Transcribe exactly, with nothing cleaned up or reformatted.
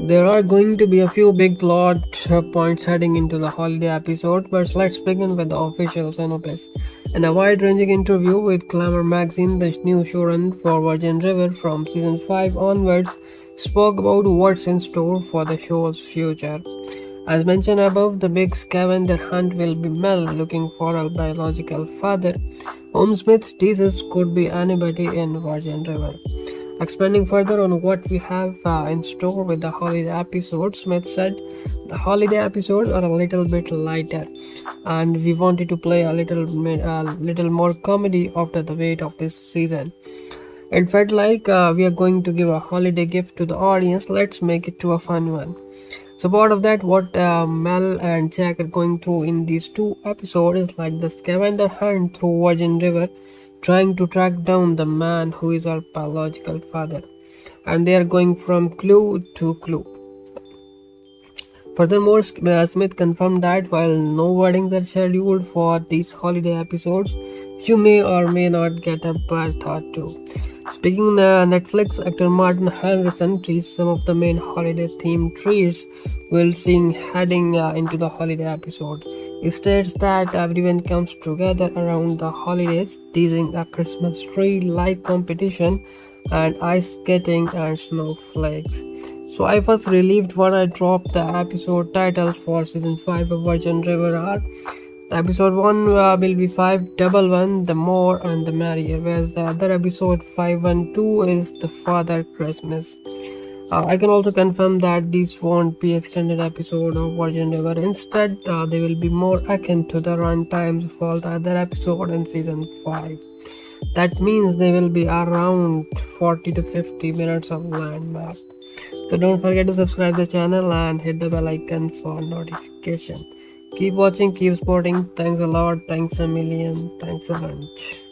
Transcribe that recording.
There are going to be a few big plot uh, points heading into the holiday episode, but let's begin with the official synopsis. In a wide-ranging interview with Glamour magazine, the new showrunner for Virgin River from season five onwards spoke about what's in store for the show's future. As mentioned above, the big scavenger hunt will be Mel looking for a biological father, whom Smith teases could be anybody in Virgin River. Expanding further on what we have uh, in store with the holiday episodes, Smith said the holiday episodes are a little bit lighter, and we wanted to play a little, uh, little more comedy after the weight of this season. It felt like uh, we are going to give a holiday gift to the audience. Let's make it to a fun one. So part of that, what uh, Mel and Jack are going through in these two episodes is like the scavenger hunt through Virgin River, trying to track down the man who is our biological father, and they are going from clue to clue. Furthermore, uh, Smith confirmed that while no weddings are scheduled for these holiday episodes, you may or may not get a birth or two. Speaking uh, Netflix actor Martin Henderson teased some of the main holiday-themed treats we'll see heading uh, into the holiday episodes. He states that everyone comes together around the holidays, teasing a Christmas tree light competition and ice skating and snowflakes. So I was relieved when I dropped the episode titles for season five of Virgin River are. Episode one uh, will be five double one, the more and the merrier, whereas the other episode five one two is the Father Christmas. Uh, I can also confirm that these won't be extended episode of Virgin River. Instead, uh, they will be more akin to the run times of all the other episode in season five. That means they will be around forty to fifty minutes of landmark. So don't forget to subscribe the channel and hit the bell icon for notification. Keep watching, keep supporting. Thanks a lot. Thanks a million. Thanks a bunch.